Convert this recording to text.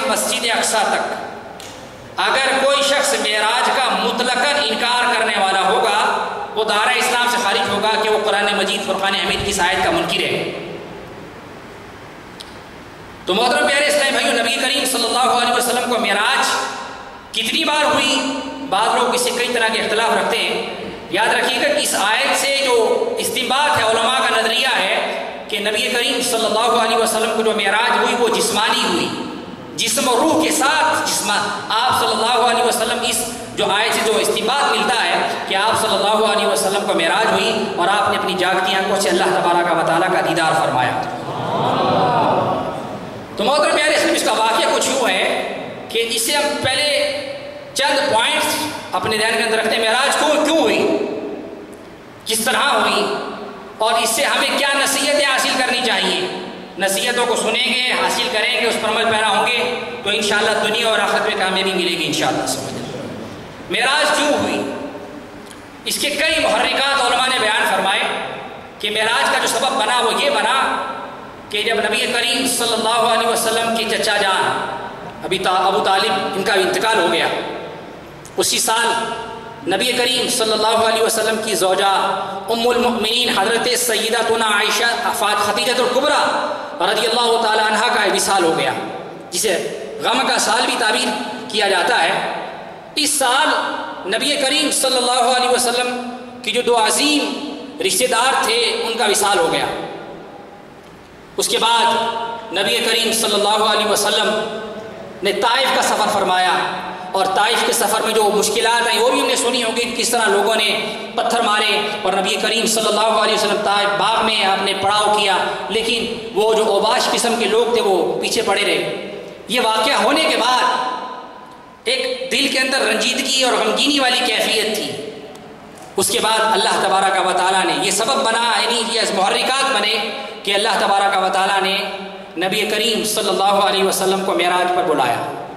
مسجد اقصی تک اگر کوئی شخص معراج کا مطلقاً انکار کرنے والا ہوگا وہ دائرہ اسلام سے خارج ہوگا کہ وہ قرآن مجید فرقان حمید کی آیت کا منکر ہے۔ تو محترم پیارے اسلامی بھائیو، نبی کریم صلی اللہ علیہ وسلم کو معراج کتنی بار ہوئی؟ بعض لوگ اس سے کئی طرح کے اختلاف رکھتے ہیں۔ یاد رکھیے گا کہ اس آیت سے جو استنباط ہے، علماء کا نظریہ ہے کہ نبی کریم صلی اللہ علیہ وسلم کو جو معراج ہوئی وہ جسمانی ہوئی، جسم و روح کے ساتھ آپ صلی اللہ علیہ وسلم، اس جو آیت سے جو استنباط ملتا ہے کہ آپ صلی اللہ علیہ وسلم کو معراج ہوئی اور آپ نے اپنی جاگتی آنکھوں سے اللہ تبارک و تعالیٰ کا دیدار فرمایا۔ تو محترم پیارے اسلام، اس کا واقعہ کچھ یوں ہے کہ اس سے ہم پہلے چند پوائنٹس اپنے ذہن کے اندر رکھتے ہیں۔ معراج کیوں ہوئی، کس طرح ہوئی، اور اس سے ہمیں کیا نصیحتیں حاصل کرنی چاہیے۔ نصیحتوں کو سنیں گے، حاصل کریں گے، اس پر عمل پیرا ہوں گے تو انشاءاللہ دنیا اور آخرت میں کامیابی ملے گی انشاءاللہ۔ معراج کیوں ہوئی، اس کے کئی محرکات علماء نے بیان فرمائے کہ معراج کا جو سبب بنا وہ یہ بنا کہ جب نبی کریم صلی اللہ علیہ وسلم کے چچا جان ابو طالب، ان کا انتقال ہو گیا، اسی سال نبی کریم صلی اللہ علیہ وسلم کی زوجہ ام المؤمنین حضرت سیدتنا عائشہ خدیجہ الکبریٰ رضی اللہ تعالی عنہ کا وصال ہو گیا، جسے غم کا سال بھی تعبیر کیا جاتا ہے۔ اس سال نبی کریم صلی اللہ علیہ وسلم کی جو دو عظیم رشتہ دار تھے ان کا وصال ہو گیا۔ اس کے بعد نبی کریم صلی اللہ علیہ وسلم نے طائف کا سفر فرمایا، اور طائف کے سفر میں جو مشکلات ہیں وہ بھی ہم نے سنی ہوگی، کس طرح لوگوں نے پتھر مارے اور نبی کریم صلی اللہ علیہ وسلم طائف باغ میں آپ نے پڑاؤ کیا، لیکن وہ جو اوباش قسم کے لوگ تھے وہ پیچھے پڑے رہے۔ یہ واقعہ ہونے کے بعد ایک دل کے اندر رنجیدگی اور غمگینی والی کیفیت تھی۔ اس کے بعد اللہ تبارک و تعالیٰ نے یہ سبب بنا، یعنی یہ محرکات بنے کہ اللہ تبارک و تعالیٰ نے نبی کریم صلی اللہ علیہ وسلم کو معراج پر بلایا۔